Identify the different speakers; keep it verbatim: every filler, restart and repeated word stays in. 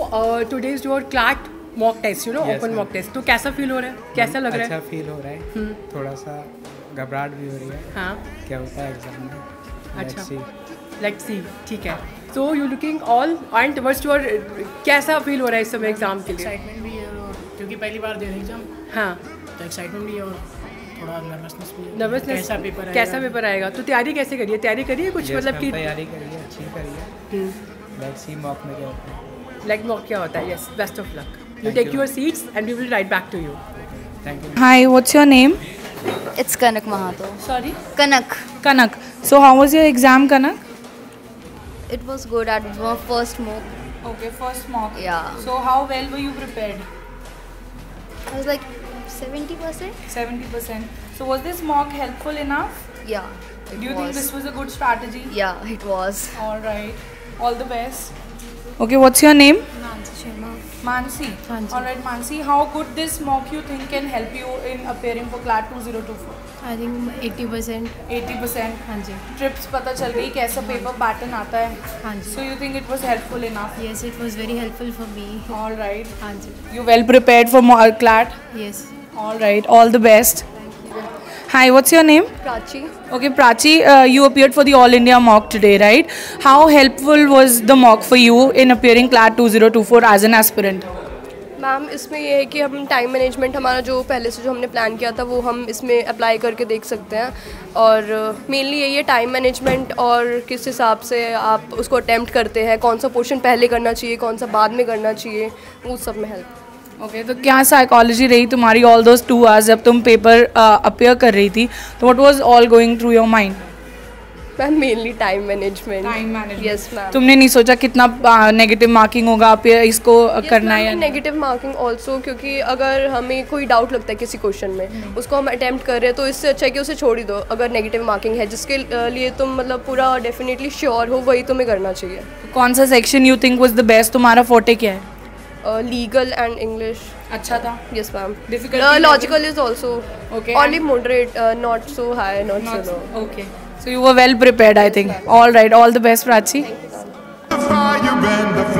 Speaker 1: Today is your CLAT mock test, you know, open mock test. तो कैसा feel हो रहा है, कैसा लग रहा है?
Speaker 2: अच्छा फील हो रहा है, थोड़ा सा घबराहट भी हो रही है.
Speaker 1: हाँ,
Speaker 2: क्या होता है एग्जाम में.
Speaker 1: अच्छा, लेट्स सी. ठीक है. So you looking all and what's your, कैसा फील हो रहा है इस समय एग्जाम के लिए?
Speaker 3: एक्साइटमेंट भी है और क्योंकि पहली बार दे रहे एग्जाम.
Speaker 1: हाँ,
Speaker 3: तो एक्साइटमेंट भी है और थोड़ा नर्वसनेस भी है.
Speaker 1: नर्वसनेस.
Speaker 3: कैसा पेपर आएगा,
Speaker 1: कैसा पेपर आएगा? तो तैयारी कैसे करिए, तैयारी करिए कुछ, मतलब कि
Speaker 2: तैयारी करिए, अच्छी करिए. लेट्स सी मॉक में क्या होता है.
Speaker 1: लाइक मॉक क्या होता है? Yes, best of luck. You take your seats and we will write back to you.
Speaker 2: Thank you.
Speaker 4: Hi, what's your name?
Speaker 5: It's Kanak Mahato.
Speaker 1: Sorry?
Speaker 5: Kanak.
Speaker 4: Kanak. So how was your exam, Kanak?
Speaker 5: It was good at my first mock.
Speaker 4: Okay, first mock.
Speaker 5: Yeah.
Speaker 4: So how well were you prepared?
Speaker 5: I was like seventy percent.
Speaker 4: seventy percent. So was this mock helpful enough?
Speaker 5: Yeah. It
Speaker 4: Do you
Speaker 5: was.
Speaker 4: think this was a good strategy?
Speaker 5: Yeah, it was.
Speaker 4: All right. All the best. Okay, what's your name?
Speaker 5: Mansi Sharma.
Speaker 4: Mansi.
Speaker 5: Mansi.
Speaker 4: All right, Mansi. How could this mock you think can help you in appearing for CLAT two zero two four?
Speaker 5: I think eighty percent.
Speaker 4: eighty percent.
Speaker 5: हाँ जी.
Speaker 4: Trips पता चल गई कैसा paper pattern आता है.
Speaker 5: हाँ जी.
Speaker 4: So you think it was helpful enough?
Speaker 5: Yes, it was very helpful for me.
Speaker 4: All right.
Speaker 5: हाँ जी.
Speaker 4: You well prepared for mo- CLAT?
Speaker 5: Yes.
Speaker 4: All right. All the best. Hi, what's your name?
Speaker 5: Prachi.
Speaker 4: Okay, Prachi, uh, you appeared for the All India mock today, right? How helpful was the mock for you in appearing CLAT two zero two four as an aspirant?
Speaker 6: Ma'am, इसमें ये है कि हम time management हमारा जो पहले से जो हमने प्लान किया था वो हम इसमें अप्लाई करके देख सकते हैं. और मेनली यही है टाइम मैनेजमेंट और किस हिसाब से आप उसको अटैम्प्ट करते हैं, कौन सा पोर्शन पहले करना चाहिए, कौन सा बाद में करना चाहिए, वो सब में हेल्प.
Speaker 4: ओके okay, तो क्या साइकोलॉजी रही तुम्हारी ऑल दोस टू आवर्स जब तुम पेपर अपेयर कर रही थी, तो what was all going through your mind?
Speaker 6: Ma'am, mainly time management.
Speaker 4: Time management.
Speaker 6: Yes ma'am.
Speaker 4: तुमने नहीं सोचा कितना नेगेटिव uh, मार्किंग होगा, अपेयर इसको uh, करना है या
Speaker 6: नेगेटिव मार्किंग ऑल्सो, क्योंकि अगर हमें कोई डाउट लगता है किसी क्वेश्चन में, उसको हम अटैम्प्ट कर रहे हैं, तो इससे अच्छा है कि उसे छोड़ ही दो. अगर नेगेटिव मार्किंग है जिसके लिए तुम मतलब पूरा डेफिनेटली श्योर हो, वही तुम्हें करना चाहिए.
Speaker 4: कौन सा section you think was the best? तुम्हारा फोर्टे क्या है?
Speaker 6: Legal and English.
Speaker 4: अच्छा था.
Speaker 6: Yes ma'am.
Speaker 4: Difficulty
Speaker 6: logical is also
Speaker 4: okay,
Speaker 6: only moderate, uh, not so high, not,
Speaker 4: not
Speaker 6: so low.
Speaker 4: Okay, so you were well prepared, I think. All right, all the best, Prachi.
Speaker 7: The fire and the